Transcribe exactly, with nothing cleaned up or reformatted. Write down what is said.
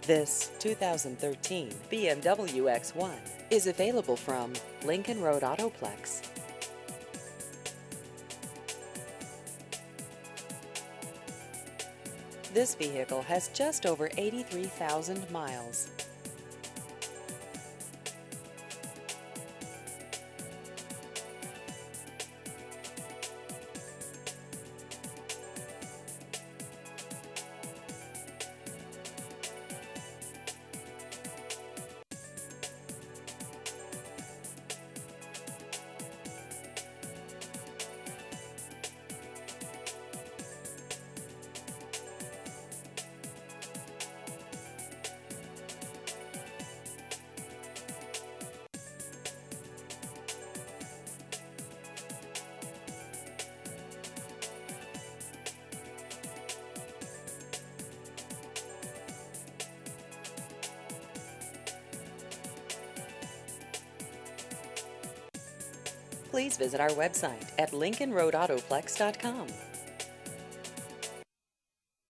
This two thousand thirteen B M W X one is available from Lincoln Road Autoplex. This vehicle has just over eighty-three thousand miles. Please visit our website at lincoln road autoplex dot com.